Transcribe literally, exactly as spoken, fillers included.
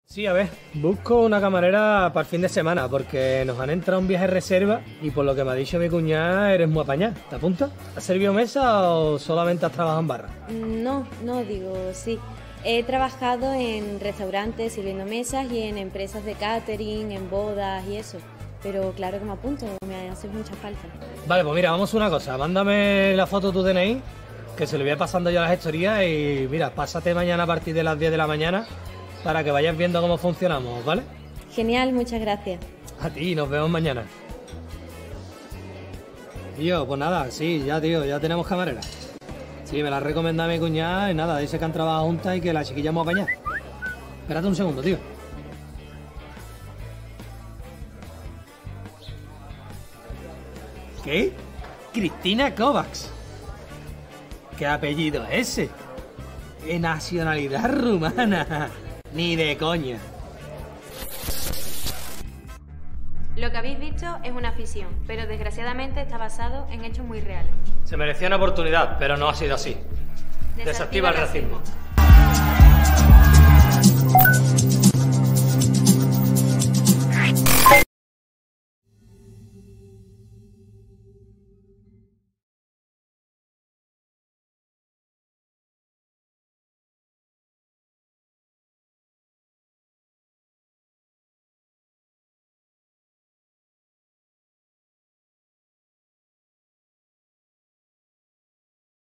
Sí, a ver, busco una camarera para el fin de semana porque nos han entrado un viaje reserva y por lo que me ha dicho mi cuñada eres muy apañada. ¿Te apuntas? ¿Has servido mesa o solamente has trabajado en barra? No, no, digo, sí. He trabajado en restaurantes sirviendo mesas y en empresas de catering, en bodas y eso. Pero claro que me apunto, me hace mucha falta. Vale, pues mira, vamos a una cosa. Mándame la foto de tu D N I, que se lo voy pasando yo a la gestoría y mira, pásate mañana a partir de las diez de la mañana para que vayas viendo cómo funcionamos, ¿vale? Genial, muchas gracias. A ti, nos vemos mañana. Tío, pues nada, sí, ya tío, ya tenemos camarera. Sí, me la ha recomendado mi cuñada y nada, dice que han trabajado juntas y que la chiquilla me va a apañar. Espérate un segundo, tío. ¿Qué? Cristina Kovacs. ¿Qué apellido es ese? ¿Qué nacionalidad rumana? Ni de coña. Lo que habéis visto es una ficción, pero desgraciadamente está basado en hechos muy reales. Se merecía una oportunidad, pero no ha sido así. Desactiva el racismo.